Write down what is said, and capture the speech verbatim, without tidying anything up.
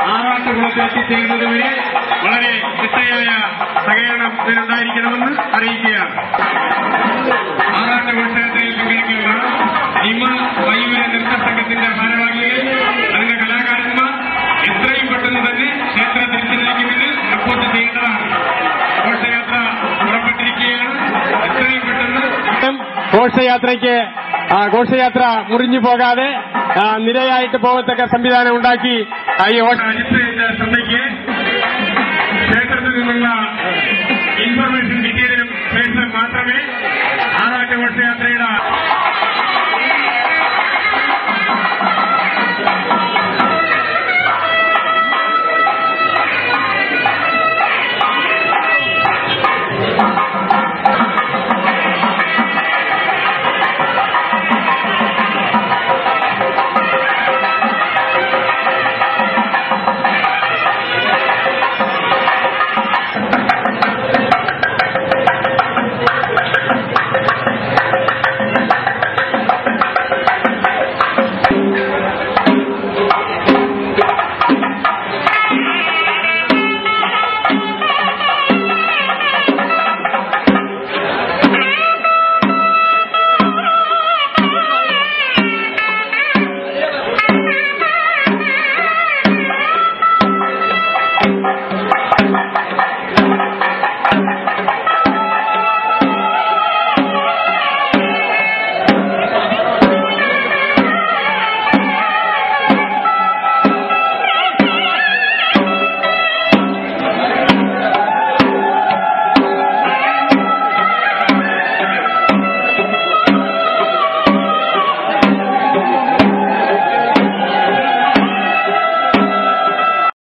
ആറാട്ടുകുളത്ത് എത്തിച്ചേരുന്നതുവരെ വളരെ ചിട്ടയായ സഹകരണം ഇതിനുണ്ടായിരിക്കണമെന്ന് അറിയിക്കുകയാണ്. ആറാട്ടുകുളത്തിൽ പങ്കെടുക്കുന്ന നിമ മയൂര നൃത്ത സംഘത്തിന്റെ ഭാരവാഹികൾ, അതിന്റെ കലാകാരന്മാർ എത്രയും പെട്ടെന്ന് തന്നെ ക്ഷേത്ര തിരിച്ചറിയിക്ക് മുന്നിൽ റിപ്പോർട്ട് ചെയ്യേണ്ടതാണ്. ഘോഷയാത്ര പുറപ്പെട്ടിരിക്കുകയാണ്. എത്രയും പെട്ടെന്ന് ഘോഷയാത്രയ്ക്ക് ഘോഷയാത്ര മുറിഞ്ഞു പോകാതെ നിരയായിട്ട് പോകത്തക്ക സംവിധാനം ഉണ്ടാക്കി ഈ അജിത്തിന്റെ ശ്രദ്ധയ്ക്ക് ക്ഷേത്രത്തിൽ നിന്നുള്ള ഇൻഫർമേഷൻ കിട്ടിയതിനും ശേഷം മാത്രമേ ആറാട്ട് ഘോഷയാത്രയുടെ